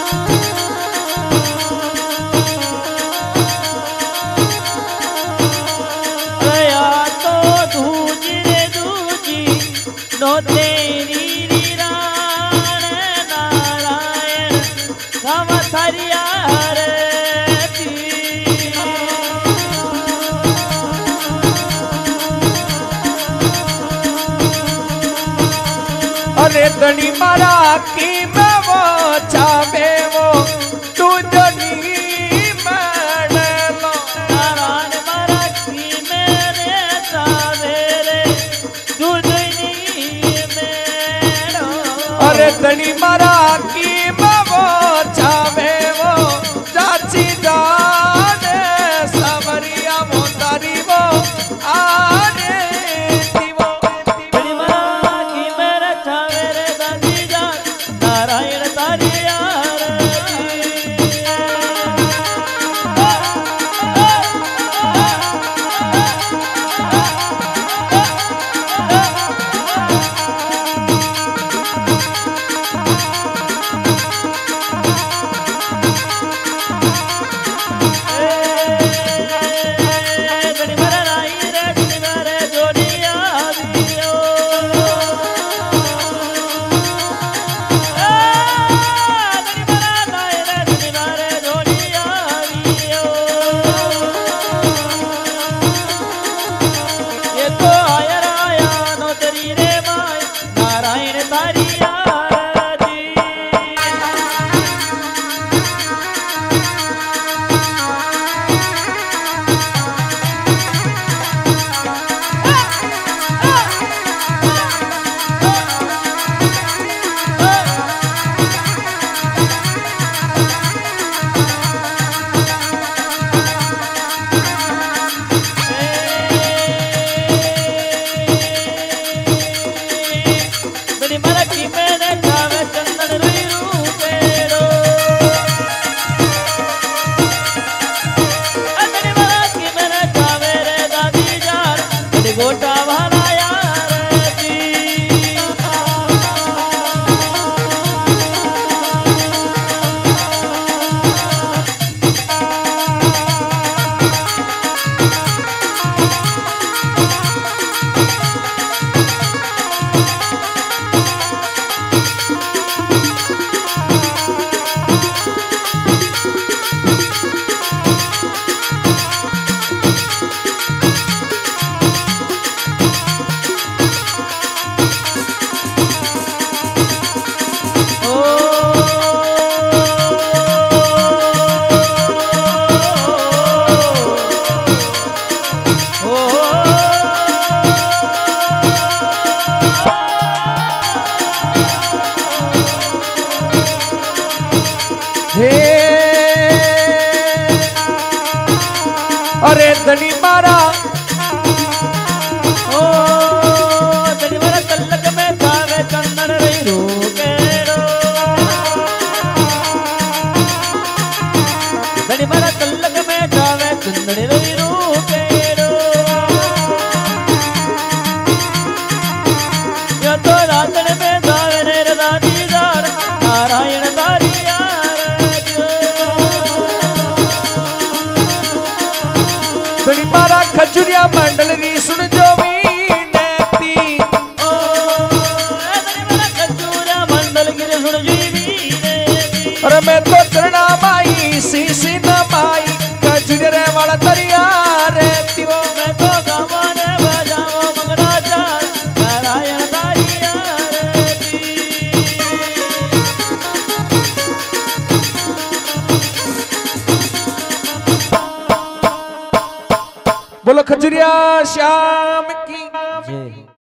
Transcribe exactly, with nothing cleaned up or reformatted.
No तेरी रीराण नारायण हम थरिया हरती। अरे धनी मारा की मैं वो चावे वो तू जनी मैंने लो। नारायण मारा की मेरे चावे रे तू अरे धनी मारा की मैं वो चावे वो चाची जाने समरिया मोतारी वो आने दीवो। धनी मारा की मेरे चावे रे दादी जान नारायण तारी गोटा वाला यार जी। अरे धनी मारा ओ धनी मारा तलक में थावे चंदन रही रोके रो। धनी मारा तलक में थावे चंदन रही रोके रो। यो तो रातन में थावे रे दादी दार नारायण तारी मारा खजुरिया मंडल री सुन जो मीनती। ओ मारा खजुरिया मंडल गिर सुन जी मीनती। अरे मैं तो चरणा माई सी सी न माई खजुरिया वाला तरी